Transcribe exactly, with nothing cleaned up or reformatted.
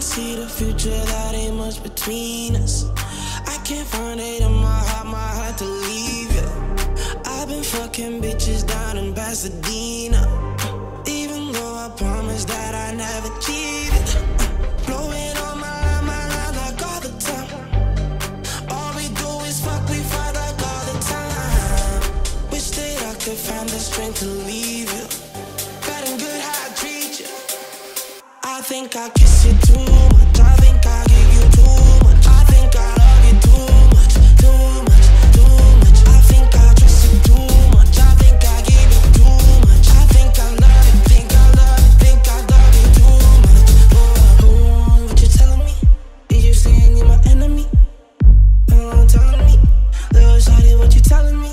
see the future, that ain't much between us. I can't find it in my heart, my heart to leave you. I've been fucking bitches down in Pasadena, even though I promised that I never cheated. Blowing on my line, my line like all the time. All we do is fuck, we fight like all the time. Wish that I could find the strength to leave you. Bad and good how I treat you. I think I kiss you too much, I think I give you too much, I think I love you too much, too much, too much. I think I trust you too much, I think I give you too much, I think I love you, think I love you, think I love you too much. Oh, oh, what you telling me? Did you say you're my enemy? Oh, telling me, little shawty, what you telling me?